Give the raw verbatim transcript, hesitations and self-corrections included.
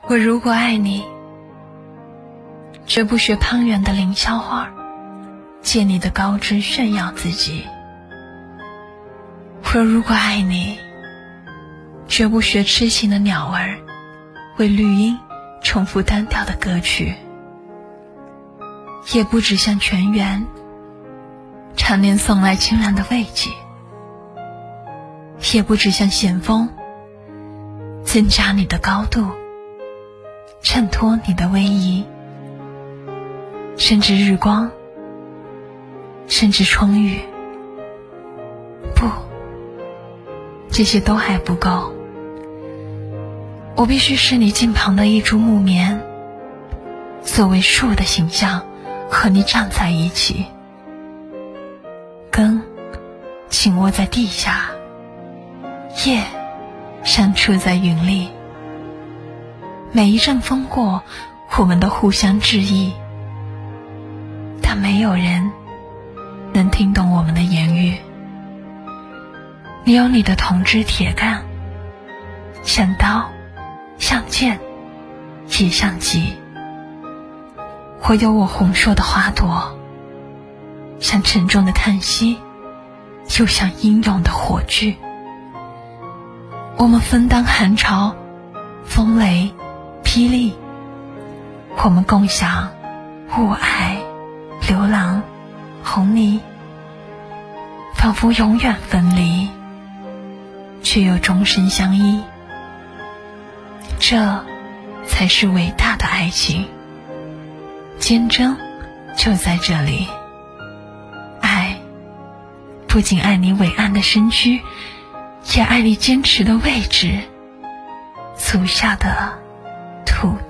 我如果爱你，绝不学攀援的凌霄花，借你的高枝炫耀自己。我如果爱你，绝不学痴情的鸟儿，为绿荫重复单调的歌曲，也不只向泉源常年送来清凉的慰藉，也不只向险峰增加你的高度，衬托你的威仪，甚至日光，甚至春雨。不，这些都还不够，我必须是你近旁的一株木棉，作为树的形象和你站在一起，根紧握在地下，叶相触在云里。每一阵风过，我们都互相致意，但没有人能听懂我们的言语。你有你的铜枝铁干，像刀，像剑，也像戟。我有我红硕的花朵，像沉重的叹息，又像英勇的火炬。我们分担寒潮，风雷，霹雳，我们共享雾霭，流浪，红泥，仿佛永远分离，却又终身相依。这才是伟大的爱情，坚贞就在这里。爱不仅爱你伟岸的身躯，也爱你坚持的位置，足下的土地。